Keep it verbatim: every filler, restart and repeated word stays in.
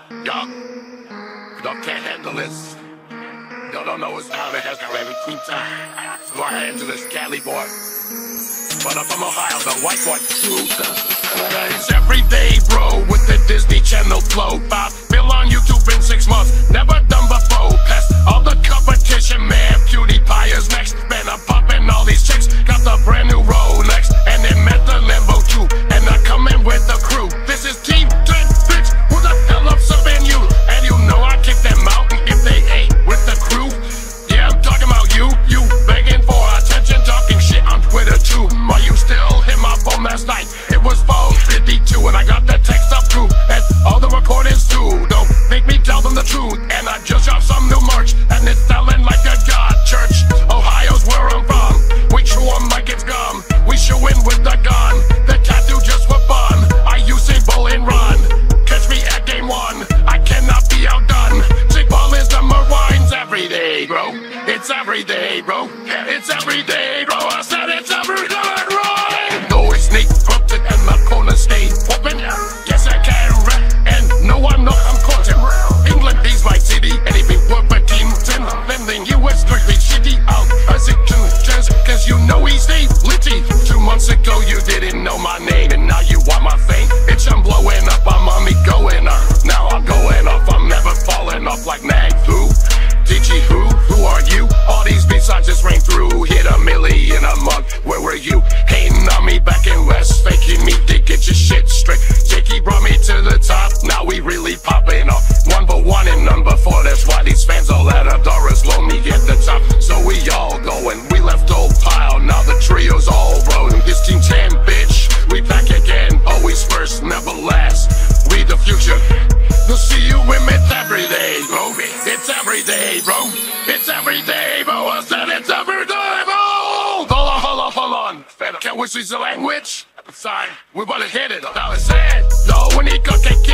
Y'all, y'all can't handle this. Y'all don't know what's down there has no every clean time. So I head to this Cali boy. But I'm from Ohio, the white boy too. It's every day, bro, with the Disney Channel flow. Five bill on YouTube in six months, never done before. Past all the competition, man. PewDiePie is next. Man, I'm popping all these chicks. Got the brand new Rolex, and they met the Lambo too. And I come in with the crew. This is Team Dread, bitch. Who the hell up serving you? And you know I kick them out if they ain't with the crew. Yeah, I'm talking about you. You begging for attention, talking shit on Twitter too. Why you still hit my phone last night? It was phone fifty-two, and I got the text up too, and all the recordings too. Don't make me tell them the truth. And I just dropped some new merch, and it's selling like a god church. Ohio's where I'm from. We chew 'em like it's gum. We shooin' with the gun. The tattoo just for fun. I use it bull and run. Catch me at game one. I cannot be outdone. Sick ball is the Marines every day, bro. It's every day, bro. It's every day, bro. I said it's every day, bro. No, it's Nate corrupted and my opponent stayed whooping. Yes, I can rap, and no, I'm not. I'm content. England is my city, and if it work for Team ten, then U S strictly shitty out. As it can chance, cause you know he stayed litty. Two months ago, you didn't know my name, and now you want my fame. Bitch, I'm blowing up, I'm on me going up. Now I'm going off, I'm never falling off like Mag Who? D J who? Who are you? All these beats I just ran through. Hit a milli in a month. Where were you? Hating on me back in West, faking me to get your shit straight. Jakey brought me to the top. Now we really popping off. One for one and number four. That's why these fans all at a Doris low me get the top. So we all going. We left old pile. Now the trio's all rolling. This team ten, bitch. We back again. Always first, never last. We the future. You'll see you women every day, bro. It's every day, bro. It's every day, bro. I said it's every day, bro. Hold on, hold on, hold on. Can't we switch the language? I'm sorry. We're about to hit it. Now it's said. No, when he got